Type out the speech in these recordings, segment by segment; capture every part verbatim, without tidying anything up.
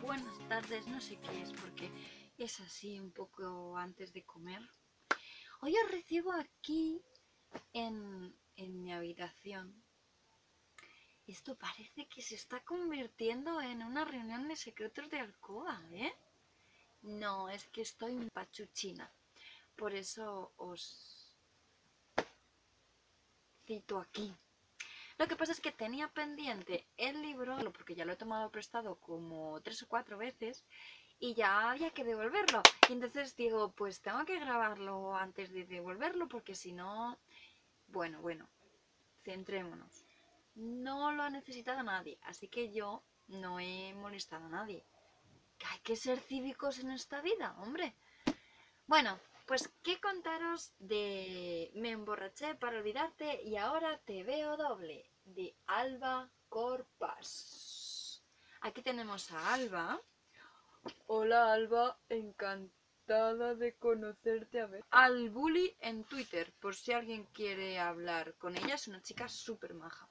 buenas tardes, no sé qué es porque es así un poco antes de comer. Hoy os recibo aquí en, en mi habitación. Esto parece que se está convirtiendo en una reunión de secretos de alcoba, ¿eh? No, es que estoy en pachuchina. Por eso os cito aquí. Lo que pasa es que tenía pendiente el libro, porque ya lo he tomado prestado como tres o cuatro veces, y ya había que devolverlo. Y entonces digo, pues tengo que grabarlo antes de devolverlo, porque si no... Bueno, bueno, centrémonos. No lo ha necesitado nadie, así que yo no he molestado a nadie. Que hay que ser cívicos en esta vida, hombre. Bueno, pues qué contaros de Me emborraché para olvidarte y ahora te veo doble, de Alba Corpas. Aquí tenemos a Alba. Hola Alba, encantada de conocerte. A ver, al bully en Twitter, por si alguien quiere hablar con ella, es una chica súper maja.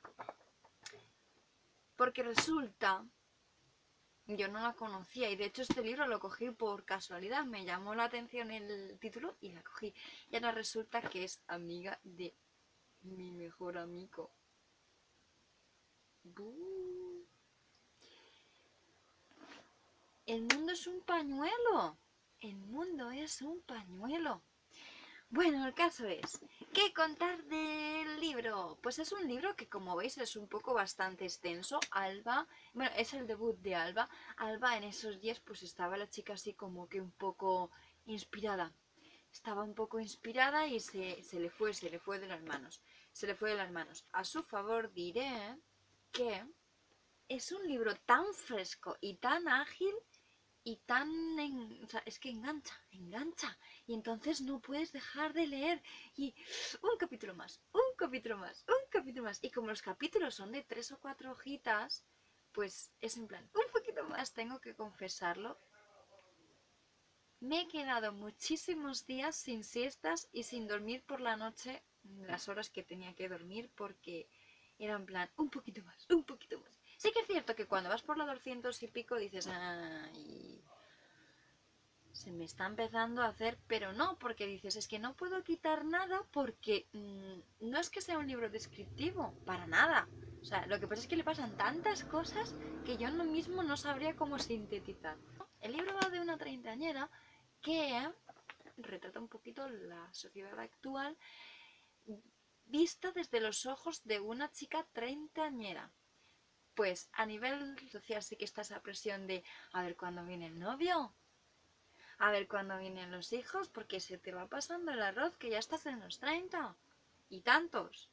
Porque resulta, yo no la conocía y de hecho este libro lo cogí por casualidad, me llamó la atención el título y la cogí. Y ahora resulta que es amiga de mi mejor amigo. ¡Bú! El mundo es un pañuelo. El mundo es un pañuelo. Bueno, el caso es, ¿qué contar del libro? Pues es un libro que, como veis, es un poco bastante extenso. Alba, bueno, es el debut de Alba. Alba en esos días pues estaba la chica así como que un poco inspirada. Estaba un poco inspirada y se, se le fue, se le fue de las manos. Se le fue de las manos. A su favor diré que es un libro tan fresco y tan ágil y tan... En, o sea, es que engancha, engancha. Y entonces no puedes dejar de leer. Y un capítulo más, un capítulo más, un capítulo más. Y como los capítulos son de tres o cuatro hojitas, pues es en plan, un poquito más, tengo que confesarlo. Me he quedado muchísimos días sin siestas y sin dormir por la noche las horas que tenía que dormir porque era en plan, un poquito más, un poquito más. Sí que es cierto que cuando vas por la doscientos y pico dices, ay, se me está empezando a hacer, pero no, porque dices, es que no puedo quitar nada porque mmm, no es que sea un libro descriptivo, para nada. O sea, lo que pasa es que le pasan tantas cosas que yo no mismo no sabría cómo sintetizar. El libro va de una treintañera que retrata un poquito la sociedad actual vista desde los ojos de una chica treintañera. Pues a nivel social sí que está esa presión de a ver cuándo viene el novio, a ver cuándo vienen los hijos, porque se te va pasando el arroz que ya estás en los treinta y tantos.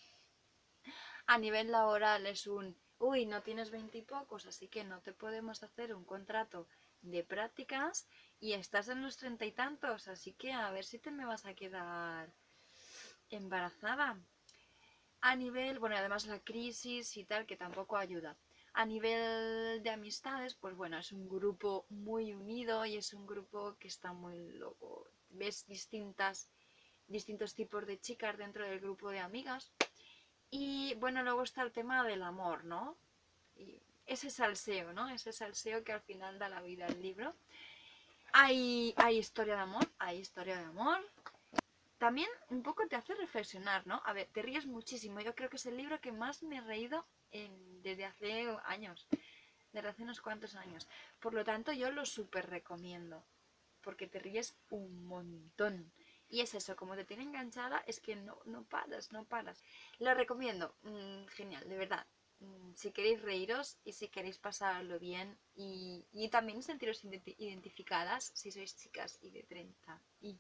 A nivel laboral es un, uy, no tienes veintipocos, así que no te podemos hacer un contrato de prácticas y estás en los treinta y tantos, así que a ver si te me vas a quedar embarazada. A nivel, bueno, además la crisis y tal, que tampoco ayuda. A nivel de amistades, pues bueno, es un grupo muy unido y es un grupo que está muy loco. Ves distintas, distintos tipos de chicas dentro del grupo de amigas. Y bueno, luego está el tema del amor, ¿no? Y ese salseo, ¿no? Ese salseo que al final da la vida al libro. Hay, hay historia de amor, hay historia de amor. También un poco te hace reflexionar, ¿no? A ver, te ríes muchísimo. Yo creo que es el libro que más me he reído en, desde hace años. Desde hace unos cuantos años. Por lo tanto, yo lo súper recomiendo. Porque te ríes un montón. Y es eso, como te tiene enganchada, es que no, no paras, no paras. Lo recomiendo. Mm, genial, de verdad. Mm, si queréis reíros y si queréis pasarlo bien y, y también sentiros identificadas si sois chicas y de treinta y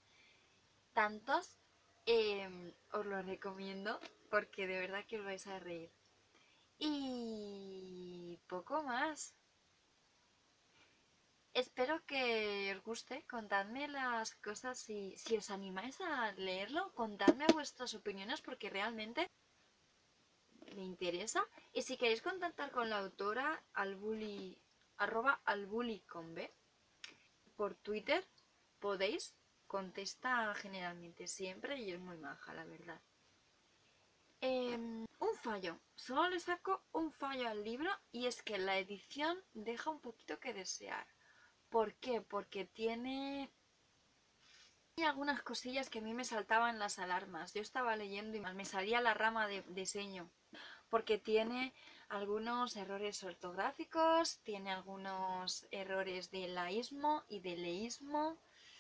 tantos, eh, os lo recomiendo porque de verdad que os vais a reír. Y poco más. Espero que os guste, contadme las cosas, si, si os animáis a leerlo, contadme vuestras opiniones porque realmente me interesa. Y si queréis contactar con la autora, albuli, arroba albuli con B, por Twitter, podéis, contesta generalmente siempre y es muy maja, la verdad. Eh, un fallo, solo le saco un fallo al libro y es que la edición deja un poquito que desear. ¿Por qué? Porque tiene... Hay algunas cosillas que a mí me saltaban las alarmas. Yo estaba leyendo y me salía la rama de diseño. Porque tiene algunos errores ortográficos, tiene algunos errores de laísmo y de leísmo.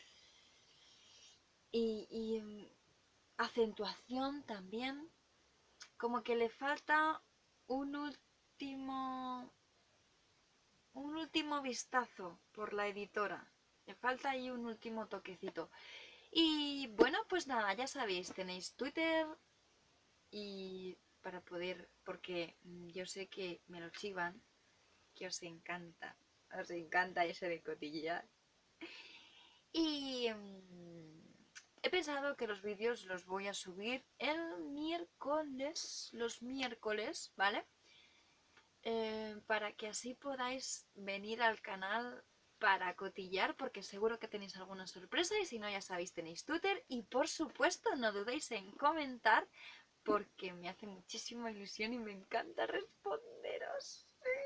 Y, y acentuación también. Como que le falta un último... Un último vistazo por la editora. Le falta ahí un último toquecito. Y bueno, pues nada, ya sabéis, tenéis Twitter y para poder, porque yo sé que me lo chivan, que os encanta, os encanta eso de cotillear. Y mmm, he pensado que los vídeos los voy a subir el miércoles, los miércoles, ¿vale? Eh, para que así podáis venir al canal para cotillar, porque seguro que tenéis alguna sorpresa y si no ya sabéis tenéis Twitter y por supuesto no dudéis en comentar porque me hace muchísima ilusión y me encanta responderos.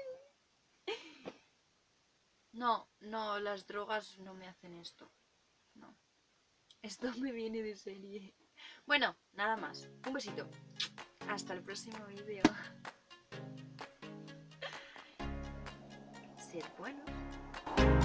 No, no, las drogas no me hacen esto, no, esto me viene de serie. Bueno, nada más, un besito, hasta el próximo vídeo. Ser bueno.